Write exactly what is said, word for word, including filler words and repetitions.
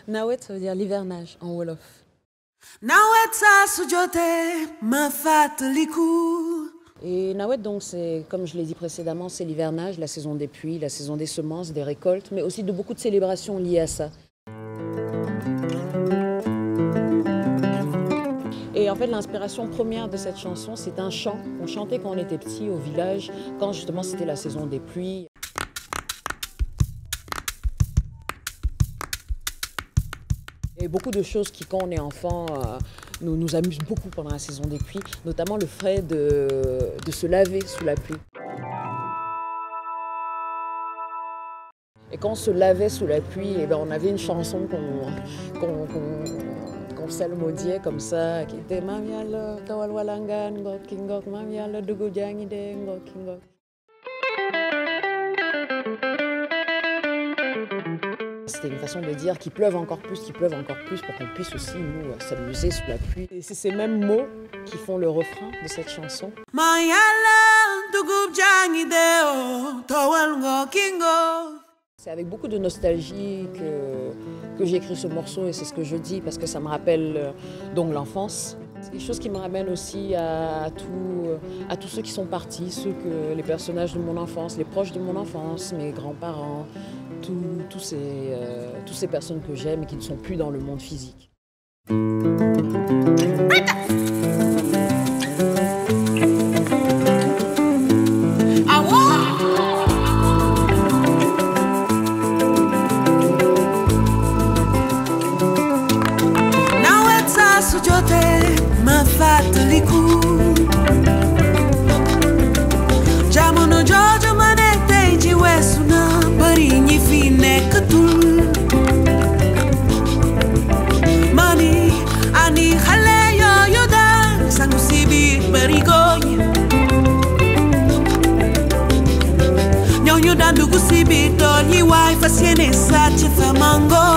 Nawet, ça veut dire l'hivernage en Wolof. Nawet sa sujote ma fatlikou. Et Nawet, donc, c'est, comme je l'ai dit précédemment, c'est l'hivernage, la saison des pluies, la saison des semences, des récoltes, mais aussi de beaucoup de célébrations liées à ça. Et en fait, l'inspiration première de cette chanson, c'est un chant qu'on chantait quand on était petit au village, quand justement c'était la saison des pluies. Et beaucoup de choses qui, quand on est enfant, euh, nous, nous amusent beaucoup pendant la saison des pluies, notamment le fait de, de se laver sous la pluie. Et quand on se lavait sous la pluie, eh ben, on avait une chanson qu'on qu'on, qu'on, qu'on psalmodiait comme ça, qui était Mamiala, Tawalwalangan, Ngok Kingok, Mamiala, Dugojangide, Ngok Kingok. C'était une façon de dire qu'il pleuve encore plus, qu'il pleuve encore plus pour qu'on puisse aussi nous s'amuser sous la pluie. Et c'est ces mêmes mots qui font le refrain de cette chanson. C'est avec beaucoup de nostalgie que, que j'ai écrit ce morceau et c'est ce que je dis parce que ça me rappelle donc l'enfance. C'est quelque chose qui me ramène aussi à, à, tout, à tous ceux qui sont partis, ceux que, les personnages de mon enfance, les proches de mon enfance, mes grands-parents, tous ces, euh, toutes ces personnes que j'aime et qui ne sont plus dans le monde physique. Nyo dan dugu sibi dol yi wai fasiene sa chifa mango.